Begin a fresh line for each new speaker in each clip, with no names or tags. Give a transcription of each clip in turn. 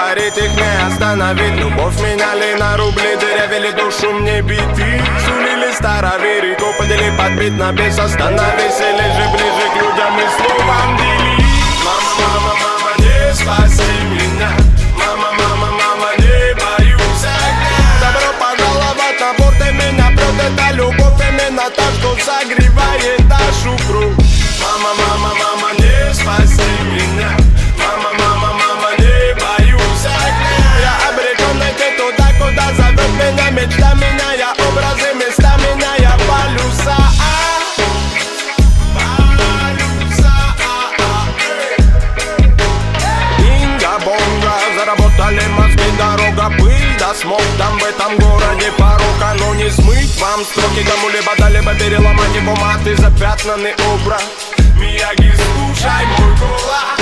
говорит, их не остановить. Любовь меняли на рубли, дырявили душу мне биты. Сулили староверы, копали подбит на бес. Остановись или же ближе к людям и словам дели. Мама, мама, мама, не спаси меня. Мама, мама, мама, не боюсь огня. Добро пожаловать на борт, и меня прет эта любовь. Именно та, что согревает нашу кровь. Мама, мама, мама, не спаси меня. Мама, мама, мама, не боюсь огня. Я обречен найти туда, куда зовет меня мечта. Меняя образы, места, меняя полюса. Инга-бонга, заработали мозги, дорога, пыль да смог. Там в этом городе порог, оно не смыть. Вам строки кому-либо дали-либо переломать его мат и запятнанный образ. Мияги, слушай мой голос.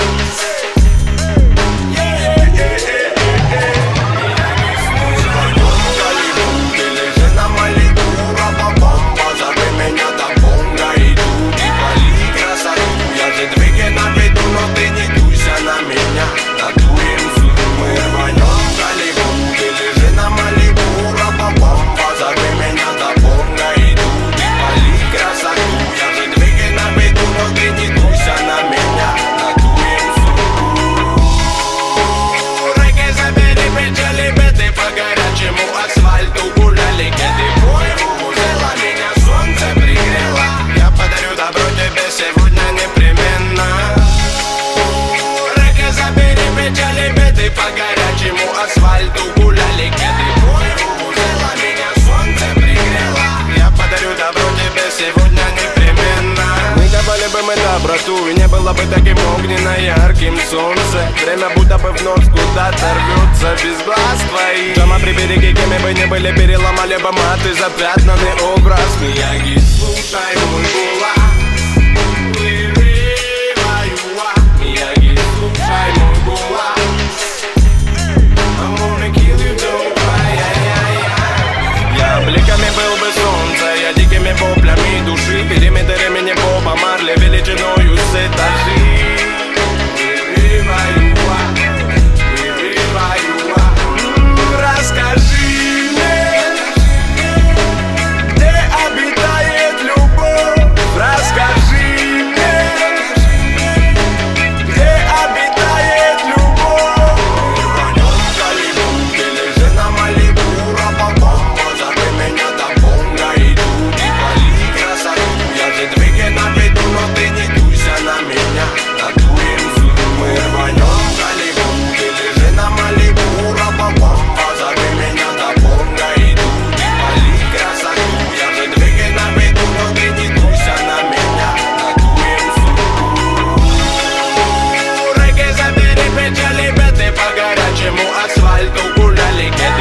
По горячему асфальту гуляли кеды. Мой взяла меня, солнце пригрело. Я подарю добро тебе сегодня непременно.
Мы давали бы мы доброту, и не было бы таким огненно-ярким солнце. Время будто бы вновь куда-то рвется без глаз твоих. Дома при береге, кем бы не были, переломали бы маты, запятнанный образ. Мияги, слушай мой голос. Мияги, слушай мой голос. Бликами был бы солнце, я дикими воплями души. Периметрами не поба, марли величиною с этажи. Расскажи мне, где обитает любовь. Расскажи мне, где обитает любовь.
Рванем Голливуд или же на Малибу. Меня до бонга идут и пали красоту. Я же двигай на виду, но ты не дуйся на меня. Надуем суду, мы рванем Голливуд или же на Малибу. Рапа-пам, позови меня до бонга идут и пали красоту. Я же двигай на виду, но ты не дуйся на меня. Надуем суду.
Реки забери печали, беды по горячему асфальту гуляли кеды.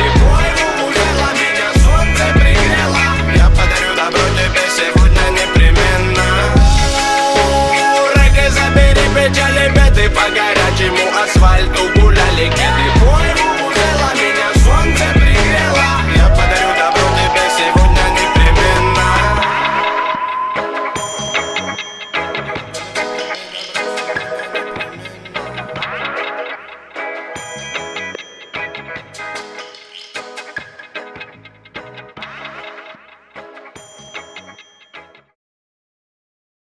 Печали беды по горячему асфальту